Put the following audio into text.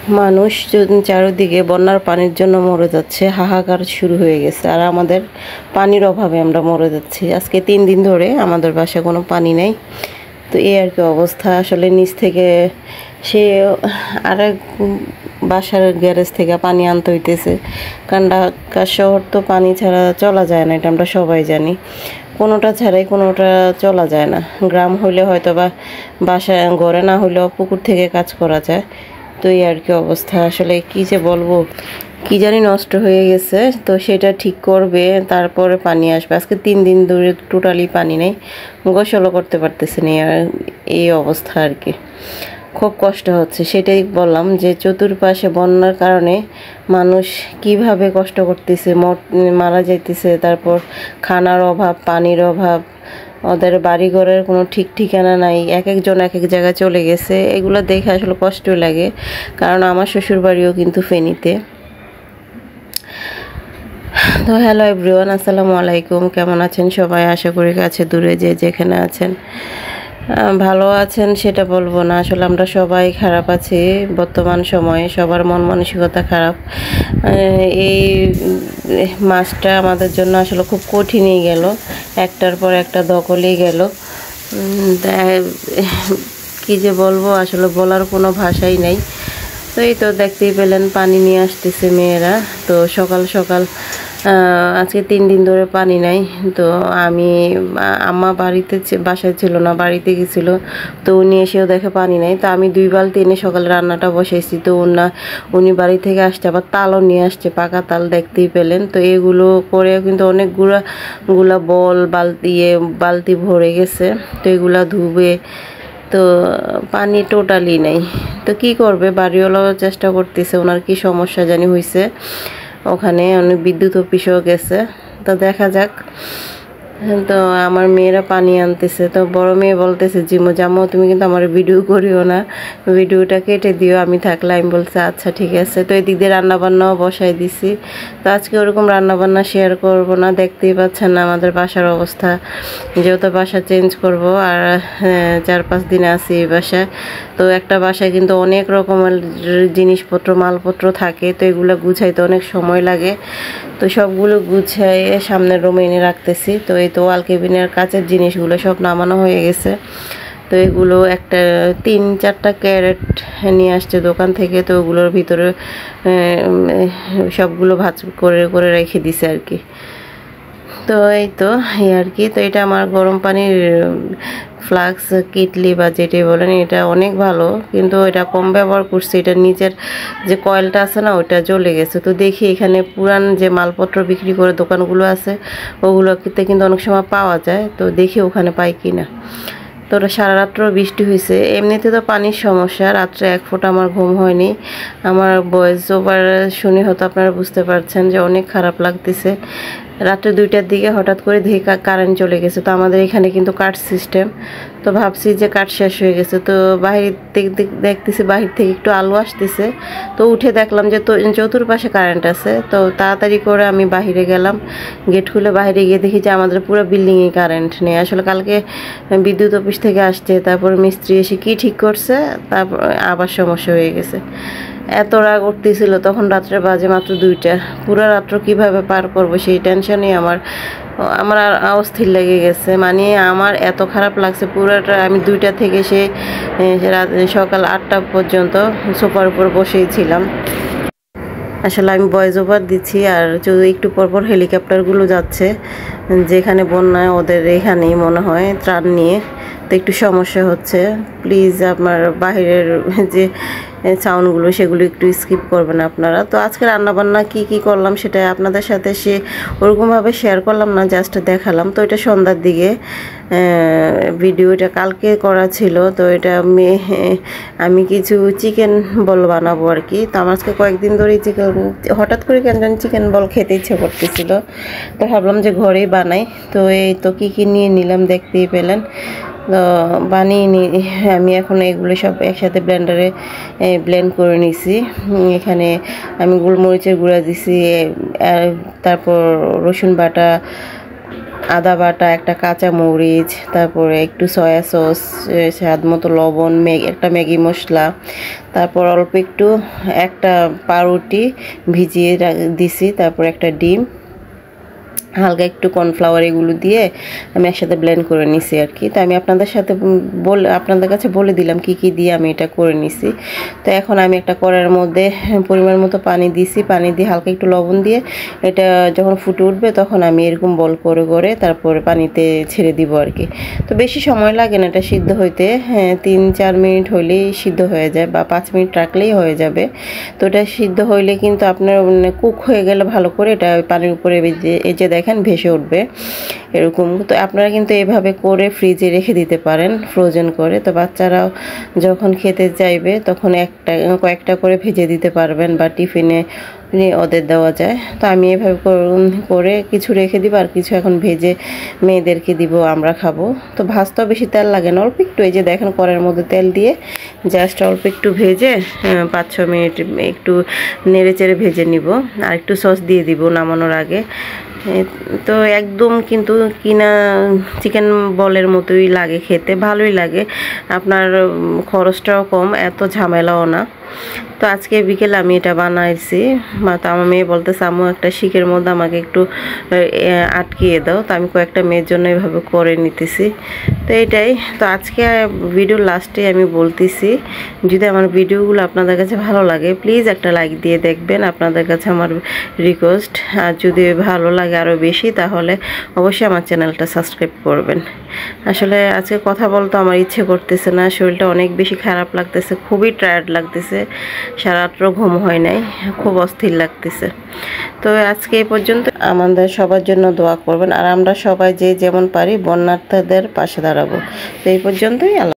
মানুষ চারিদিকে বন্যার পানির জন্য মরে যাচ্ছে, হাহাকার শুরু হয়ে গেছে। আর আমাদের পানির অভাবে আমরা মরে যাচ্ছি। আজকে 3 দিন ধরে আমাদের বাসায় কোনো পানি নেই। তো এই আর কি অবস্থা। আসলে নিচ থেকে সে আরেক বাসার গ্যারেজ থেকে পানি আনতে হইতেছে, কারণ ঢাকা শহর তো পানি ছাড়া চলা যায় না, এটা আমরা সবাই জানি। কোনোটা ছাড়াই কোনোটা চলা যায় না। গ্রাম হইলে হয়তো বা বাসায় ঘরে না হইলেও পুকুর থেকে কাজ করা যায়। তো এই আর কি অবস্থা। আসলে কি যে বলবো, কি জানি নষ্ট হয়ে গেছে, তো সেটা ঠিক করবে, তারপরে পানি আসবে। আজকে 3 দিন ধরে টোটালি পানি নেই, গোসলও করতে পারতেছে না। এই অবস্থা আর কি, খুব কষ্ট হচ্ছে। সেটাই বললাম যে চতুর্পাশে বন্যার কারণে মানুষ কিভাবে কষ্ট করতেছে, মারা যাইতেছে। তারপর খানার অভাব, পানির অভাব, ওদের বাড়িঘরের কোনো ঠিক ঠিকানা নাই, এক একজন এক এক জায়গায় চলে গেছে। এগুলো দেখে আসলে কষ্ট লাগে, কারণ আমার শ্বশুর বাড়িও কিন্তু ফেনীতে। তো হ্যালো এভরিওয়ান, আসসালামু আলাইকুম। কেমন আছেন সবাই? আশা করি কাছে দূরে যে যেখানে আছেন ভালো আছেন, সেটা বলবো না। আসলে আমরা সবাই খারাপ আছি বর্তমান সময়ে, সবার মন মানসিকতা খারাপ। এই মাসটা আমাদের জন্য আসলে খুব কঠিনই গেল, একটার পর একটা দখলেই গেল। কি যে বলবো, আসলে বলার কোনো ভাষাই নাই। তো এই তো দেখতেই পেলেন পানি নিয়ে আসতেছে মেয়েরা। তো সকাল সকাল আজকে 3 দিন ধরে পানি নাই। তো আমি আম্মা বাসায় ছিল না, বাড়িতে গেছিলো। তো উনি এসেও দেখে পানি নাই। তো আমি 2 বালতি এনে সকালে রান্নাটা বসাইছি। তো উনি বাড়ি থেকে আসছে, আবার তালও নিয়ে আসছে, পাকা তাল দেখতেই পেলেন। তো এগুলো করে কিন্তু অনেকগুলা বালতি ভরে গেছে। তো এগুলা ধুবে, তো পানি টোটালি নেই। তো কি করবে, বাড়িওয়ালাও চেষ্টা করতেছে, ওনার কি সমস্যা জানি হয়েছে ওখানে, অনেক বিদ্যুৎ অফিসেও গেছে। তো দেখা যাক। তো আমার মেয়েরা পানি আনতেছে। তো বড় মেয়ে বলতেছে, জামো তুমি কিন্তু আমার ভিডিও করিও না, ভিডিওটা কেটে দিও আমি থাকলে। আমি বলছি আচ্ছা ঠিক আছে। তো এদিক দিয়ে রান্নাবান্নাও বসাই দিছি। তো আজকে ওরকম রান্নাবান্না শেয়ার করব না, দেখতেই পাচ্ছেন না আমাদের বাসার অবস্থা। যেহেতু বাসা চেঞ্জ করব, আর 4-5 দিনে আছি এই বাসায়। তো একটা বাসায় কিন্তু অনেক রকমের জিনিসপত্র, মালপত্র থাকে। তো এগুলো গুছাইতে অনেক সময় লাগে। তো সবগুলো গুছাইয়ে সামনের রুমে এনে রাখতেছি। তো এই তো ওয়াল কেবিনের কাচের জিনিসগুলো সব নামানো হয়ে গেছে। তো এগুলো একটা 3-4টা ক্যারেট নিয়ে আসছে দোকান থেকে। তো ওগুলোর ভিতরে সবগুলো ভাঁজ করে করে রেখে দিছে আর কি। তো এই তো এই আর কি। তো এটা আমার গরম পানির ফ্লাক্স কিটলি বা যেটাই বলেন, এটা অনেক ভালো, কিন্তু এটা কম ব্যবহার করছে। এটা নিচের যে কয়েলটা আছে না, ওইটা জ্বলে গেছে। তো দেখি এখানে পুরান যে মালপত্র বিক্রি করে দোকানগুলো আছে, ওগুলোতে কিন্তু অনেক সময় পাওয়া যায়। তো দেখি ওখানে পাই কিনা। তো ওটা সারা রাত্র বৃষ্টি হয়েছে। এমনিতে তো পানির সমস্যা, রাত্রে 1 ফোঁটা আমার ঘুম হয়নি। আমার ভয়েস ওভার শুনে হয়তো আপনারা বুঝতে পারছেন যে অনেক খারাপ লাগতেছে। রাত্রে 2টার দিকে হঠাৎ করে দেখি কারেন্ট চলে গেছে। তো আমাদের এখানে কিন্তু কাট সিস্টেম। তো ভাবছি যে কাট শেষ হয়ে গেছে। তো বাহির থেকে দেখতেছি বাহির থেকে একটু আলো আসতেছে। তো উঠে দেখলাম যে চতুর্পাশে কারেন্ট আছে। তো তাড়াতাড়ি করে আমি বাহিরে গেলাম, গেট খুলে বাহিরে গিয়ে দেখি যে আমাদের পুরো বিল্ডিংয়ে কারেন্ট নেই। আসলে কালকে বিদ্যুৎ অফিস থেকে আসছে, তারপর মিস্ত্রি এসে কি ঠিক করছে, তারপর আবার সমস্যা হয়ে গেছে। এত রাগ উঠতেছিল তখন, রাত্রে বাজে মাত্র 2টা। পুরো রাত্র কিভাবে পার করবো সেই টেনশনই আমার আর অস্থির লেগে গেছে। মানে আমার এত খারাপ লাগছে পুরোটা। আমি 2টা থেকে সকাল 8টা পর্যন্ত সোফার উপর বসেই ছিলাম। আসলে আমি ভয়েস ওভার দিচ্ছি, আর যদি একটু পরপর হেলিকপ্টারগুলো যাচ্ছে যেখানে বন্যায়, ওদের এখানেই মনে হয় ত্রাণ নিয়ে। তো একটু সমস্যা হচ্ছে। প্লিজ আমার বাহিরের যে সাউন্ডগুলো সেগুলো একটু স্কিপ করবেন আপনারা। তো আজকে রান্নাবান্না কি করলাম সেটা আপনাদের সাথে ওরকমভাবে শেয়ার করলাম না, জাস্ট দেখালাম। তো এটা সন্ধ্যার দিকে ভিডিও, এটা কালকে করা ছিল। তো এটা আমি কিছু চিকেন বল বানাবো আর কি। তো আমার আজকে কয়েকদিন ধরেই হঠাৎ করে কেন চিকেন বল খেতে ইচ্ছে করতেছিল। তো ভাবলাম যে ঘরেই বানাই। তো এই তো কি নিয়ে নিলাম দেখতেই পেলেন। তো বানিয়ে আমি এখন এগুলো সব একসাথে ব্লেন্ডারে ব্লেন্ড করে নিছি। এখানে আমি গোলমরিচের গুঁড়া দিছি, তারপর রসুন বাটা, আদা বাটা, একটা কাঁচা মরিচ, তারপরে একটু সয়া সস, স্বাদ মতো লবণ, একটা ম্যাগি মশলা, তারপর অল্প একটু একটা পাউরুটি ভিজিয়ে দিছি, তারপর একটা ডিম, হালকা একটু কর্নফ্লাওয়ার, এগুলো দিয়ে আমি একসাথে ব্লেন্ড করে নিছি আর কি। তো আমি আপনাদের কাছে বলে দিলাম কি কি দিয়ে আমি এটা করে নিছি। তো এখন আমি একটা কড়াইয়ের মধ্যে পরিমাণ মতো পানি দিছি, পানি দিয়ে হালকা একটু লবণ দিয়ে এটা যখন ফুটে উঠবে তখন আমি এরকম বল করে করে তারপরে পানিতে ছেড়ে দিব আর কি। তো বেশি সময় লাগে না এটা সিদ্ধ হইতে, হ্যাঁ 3-4 মিনিট হলেই সিদ্ধ হয়ে যায়, বা 5 মিনিট রাখলেই হয়ে যাবে। তো এটা সিদ্ধ হইলে কিন্তু আপনার কুক হয়ে গেলে ভালো করে এটা পানির উপরে এই যে দেখেন ভেসে উঠবে এরকম। তো আপনারা কিন্তু এভাবে করে ফ্রিজে রেখে দিতে পারেন ফ্রোজেন করে। তো বাচ্চারাও যখন খেতে চাইবে তখন কয়েকটা করে ভেজে দিতে পারবেন, বা টিফিনে ওদের দেওয়া যায়। তো আমি এভাবে করে কিছু রেখে দিব, আর কিছু এখন ভেজে মেয়েদেরকে দিব, আমরা খাবো। তো ভাজতেও বেশি তেল লাগে না, অল্প একটু এই যে দেখেন কড়াইয়ের মধ্যে তেল দিয়ে জাস্ট অল্প একটু ভেজে 5-6 মিনিট একটু নেড়ে চেড়ে ভেজে নিব, আর একটু সস দিয়ে দিব নামানোর আগে। তো একদম কিন্তু কিনা চিকেন বলের মতোই লাগে খেতে, ভালোই লাগে, আপনার খরচটাও কম, এত ঝামেলাও না। তো আজকে বিকেলে আমি এটা বানাইছি। তো আমার মেয়ে বলতেছে আম্মু একটা শিকের মধ্যে আমাকে একটু আটকিয়ে দাও। তো আমি কয়েকটা মেয়ের জন্য এভাবে করে নিতেছি। তো এটাই। তো আজকে ভিডিওর লাস্টে আমি বলতেছি, যদি আমার ভিডিওগুলো আপনাদের কাছে ভালো লাগে প্লিজ একটা লাইক দিয়ে দেখবেন, আপনাদের কাছে আমার রিকোয়েস্ট। আর যদি ভালো লাগে আরও বেশি তাহলে অবশ্যই আমার চ্যানেলটা সাবস্ক্রাইব করবেন। আসলে আজকে কথা বলতে আমার ইচ্ছে করতেছে না, শরীরটা অনেক বেশি খারাপ লাগতেছে, খুবই টায়ার্ড লাগতেছে, সারা রাত্রও ঘুম হয় নাই, খুব অস্থির লাগতেছে। তো আজকে এই পর্যন্ত, আমাদের সবার জন্য দোয়া করবেন, আর আমরা সবাই যে যেমন পারি বন্যার্থীদের পাশে দাঁড়াবো। তো এই পর্যন্তই।